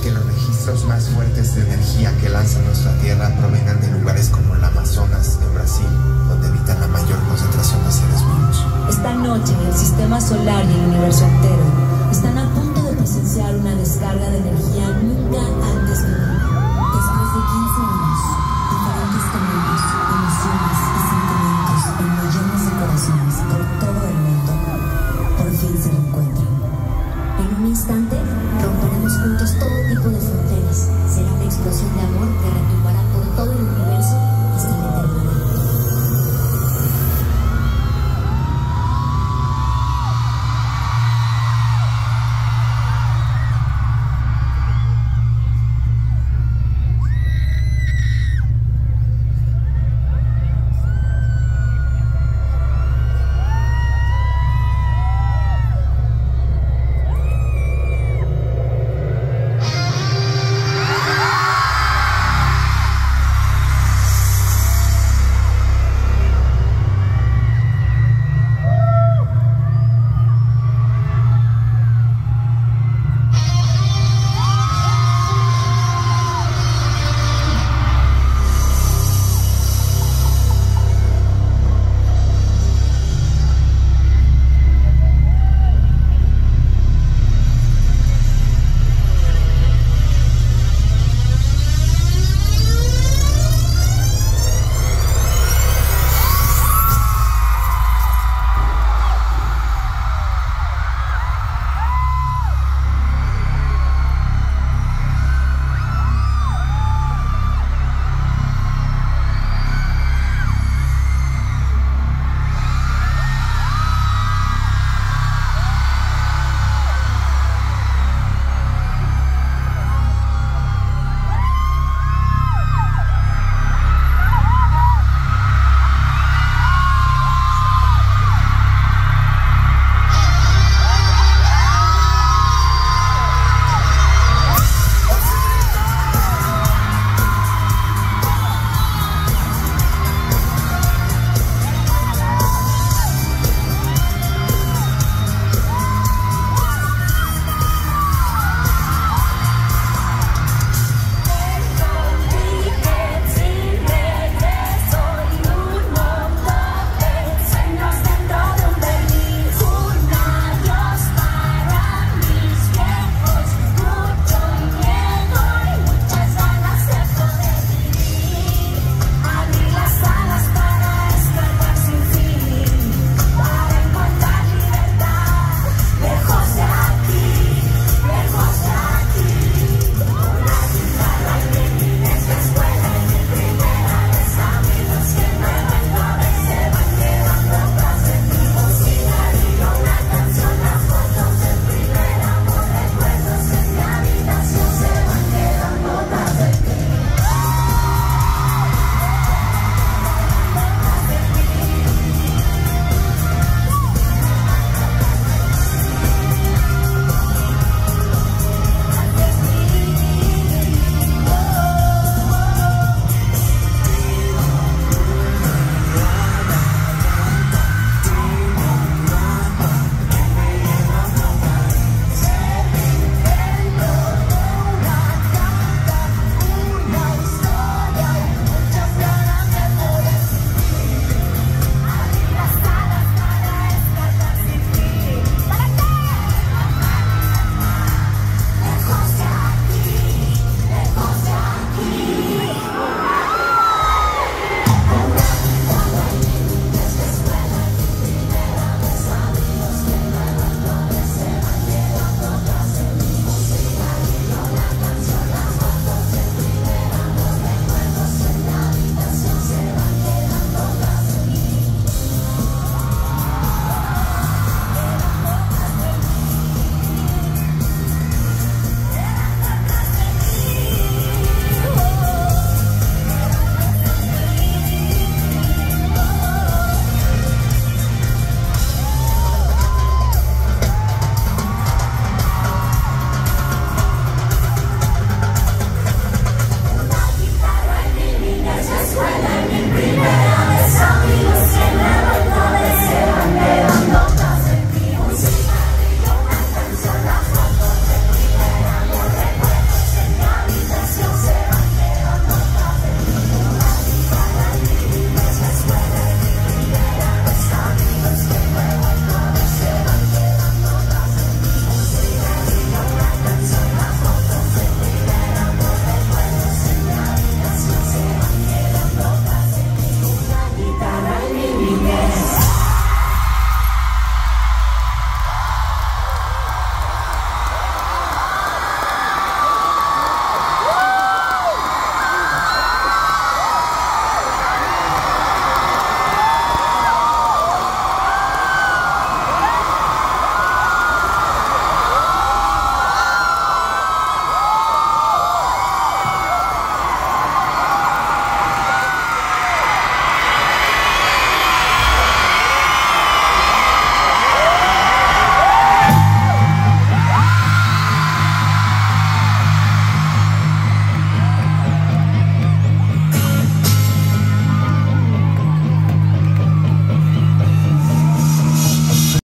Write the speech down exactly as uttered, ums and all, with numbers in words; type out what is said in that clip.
que los registros más fuertes de energía que lanza nuestra Tierra provengan de lugares como el Amazonas, en Brasil, donde habitan la mayor concentración de seres vivos. Esta noche, el sistema solar y el universo entero están a punto de presenciar una descarga de energía nunca antes vivida. Después de quince años, diferentes caminos, emociones y sentimientos en millones de corazones por todo el mundo, por fin se reencuentran. En un instante, romperemos juntos todo tipo de fronteras.